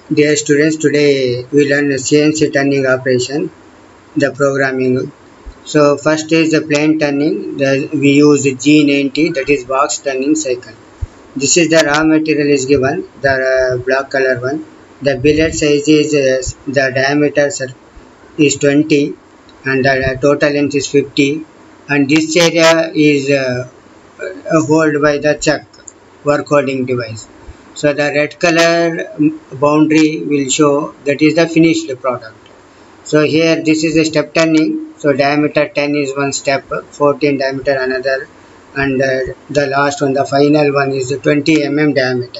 Dear students, today we learn CNC turning operation, the programming. So first is the plane turning. We use G90, that is box turning cycle. This is the raw material is given, the black color one. The billet size is the diameter is 20 and the total length is 50, and this area is held by the chuck work holding device. So the red color boundary will show that is the finished product. So here this is a step turning. So diameter 10 is one step, 14 diameter another, and the last one, the final one, is 20 diameter.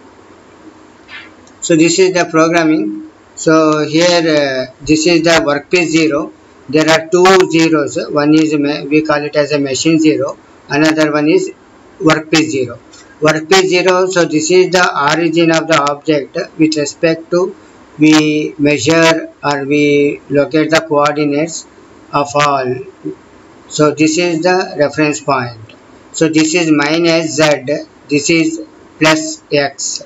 So this is the programming. So here this is the workpiece 0. There are two zeros. One is we call it as a machine 0. Another one is workpiece 0. Workpiece 0. So this is the origin of the object with respect to we measure or we locate the coordinates of all. So this is the reference point. So this is minus z. This is plus x.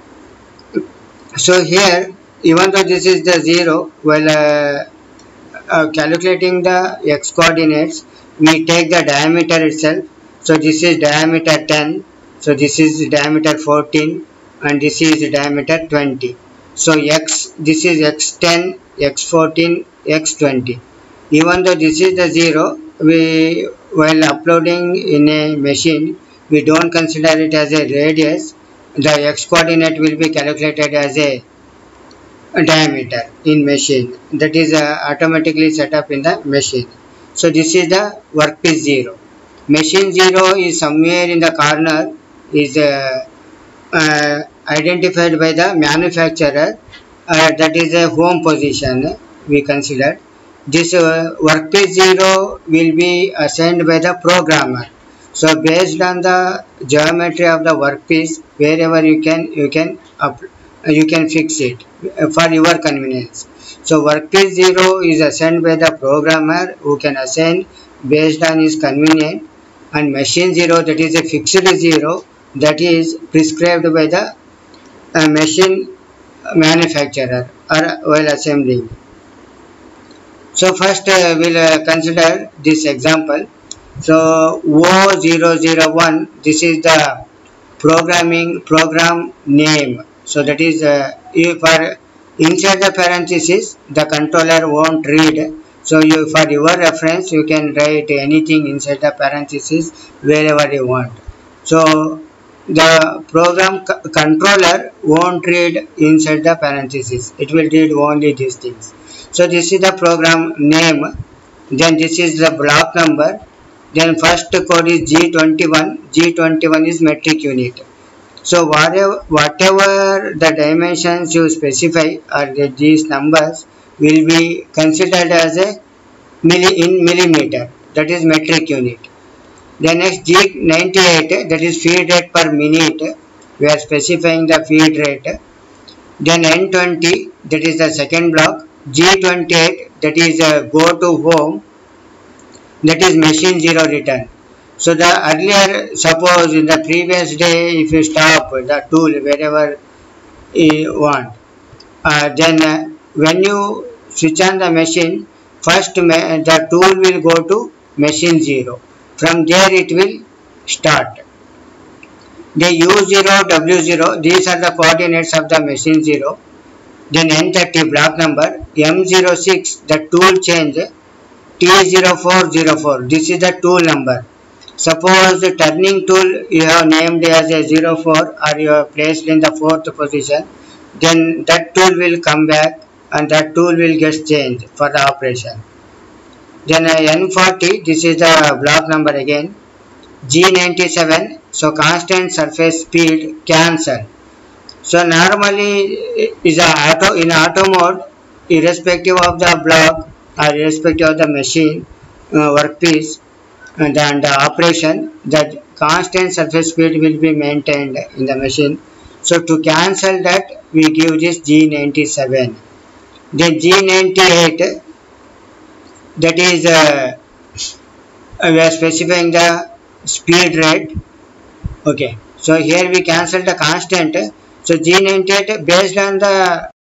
So here, even though this is the 0, while calculating the x coordinates, we take the diameter itself. So this is diameter 10, so this is diameter 14, and this is diameter 20. So x, this is x10, x14, x20. Even though this is the 0, we while uploading in a machine, we don't consider it as a radius. The x coordinate will be calculated as a diameter in machine, that is automatically set up in the machine. So this is the workpiece 0. Machine 0 is somewhere in the corner, is identified by the manufacturer, that is a home position we consider. This workpiece 0 will be assigned by the programmer. So based on the geometry of the workpiece, wherever you can fix it for your convenience. So workpiece 0 is assigned by the programmer, who can assign based on his convenience, and machine 0, that is a fixed 0, that is prescribed by the machine manufacturer or while assembling. So first we'll consider this example. So O001, this is the program name. So that is for inside the parenthesis, the controller won't read. So for your reference, you can write anything inside the parenthesis wherever you want. So the program controller won't read inside the parenthesis. It will read only these things. So this is the program name. Then this is the block number. Then first code is G21. G21 is metric unit. So whatever the dimensions you specify, or these numbers will be considered as a in millimeter, that is metric unit. Then next G98, that is feed rate per minute, we are specifying the feed rate. Then N20, that is the second block. G28, that is go to home, that is machine 0 return. So the earlier, suppose in the previous day, if you stop the tool wherever you want, then when you switch on the machine, first the tool will go to machine 0. From there it will start. The U0, W0, these are the coordinates of the machine 0. Then N30 block number, M06, the tool change, T0404, this is the tool number. Suppose the turning tool you have named as a 04 or you have placed in the 4th position, then that tool will come back and that tool will get changed for the operation. Then N40, this is the block number again. G97, so constant surface speed cancel. So normally is in auto mode, irrespective of the block or irrespective of the machine workpiece and the operation, the constant surface speed will be maintained in the machine. So to cancel that, we give this G97. Then G98, that is we are specifying the speed rate. Okay, so here we cancel the constant. So G98 based on the